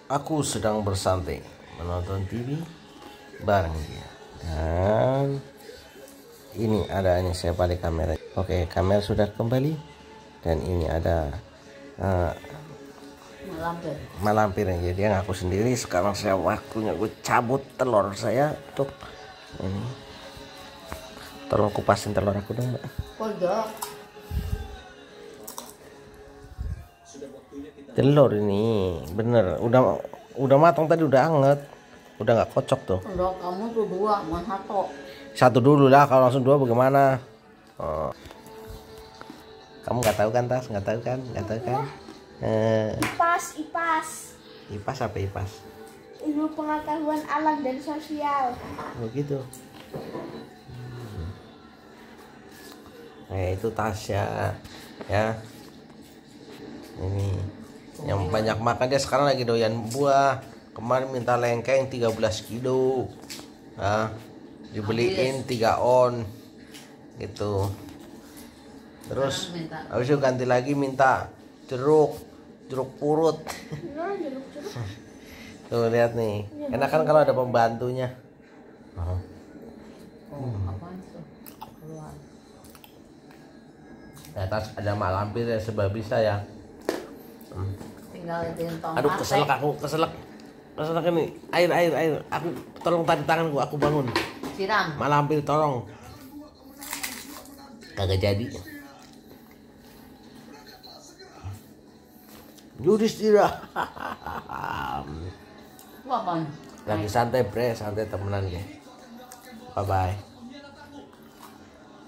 aku sedang bersantai menonton TV bareng dia. Dan ini saya balik kamera. Oke, kamera sudah kembali. Dan ini ada malampir ya. Dia ngaku sendiri. Sekarang saya waktunya gue cabut telur saya untuk ini. Tolong kupasin telur aku dong, Mbak. Telur ini bener udah matang tadi, udah anget, udah nggak kocok tuh. Udah, kamu tuh dua, satu dulu lah, kalau langsung dua bagaimana? Oh. Kamu nggak tahu kan, Tas? Nggak tahu kan? IPAS apa IPAS? Ilmu pengetahuan alam dan sosial. Begitu. Itu Tasya ya. Ini yang banyak makan, dia sekarang lagi doyan buah. Kemarin minta lengkeng 13 kilo. Nah, dibeliin 3 on gitu. Terus habis itu ganti lagi minta jeruk purut. Tuh lihat nih, enak kan kalau ada pembantunya. Atas ada malampir ya, sebab bisa ya. Tinggal di tong. Aduh, keselak ini. Air. Aku tolong tarik tanganku, aku bangun. Siram. Malampir tolong. Kagak jadi. Yudhistira. Apaan? Lagi santai, santai temenan ya. Bye bye.